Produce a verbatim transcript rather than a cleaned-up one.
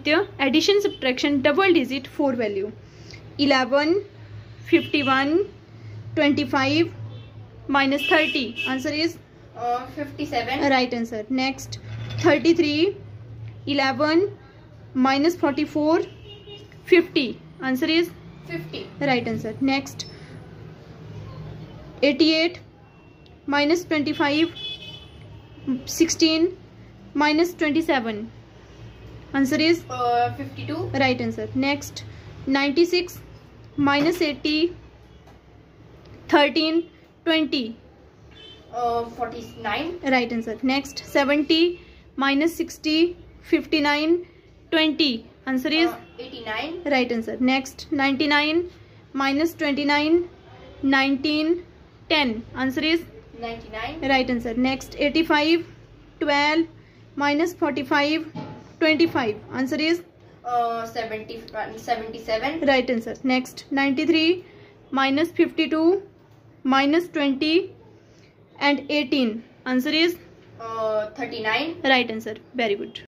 Addition, subtraction, double digit, four value. eleven, fifty-one, twenty-five, minus thirty. Answer is uh, fifty-seven. Right answer. Next, thirty-three, eleven, minus forty-four, fifty. Answer is fifty. Right answer. Next, eighty-eight, minus twenty-five, sixteen, minus twenty-seven. Answer is uh, fifty-two. Right answer. Next, ninety-six, minus eighty, thirteen, twenty. Uh, forty-nine. Right answer. Next, seventy, minus sixty, fifty-nine, twenty. Answer is uh, eighty-nine. Right answer. Next, ninety-nine, minus twenty-nine, nineteen, ten. Answer is ninety-nine. Right answer. Next, eighty-five, twelve, minus forty-five, twenty-five. Answer is uh, seventy, seventy-seven. Right answer. Next, ninety-three, minus fifty-two, minus twenty, and eighteen. Answer is uh, thirty-nine. Right answer. Very good.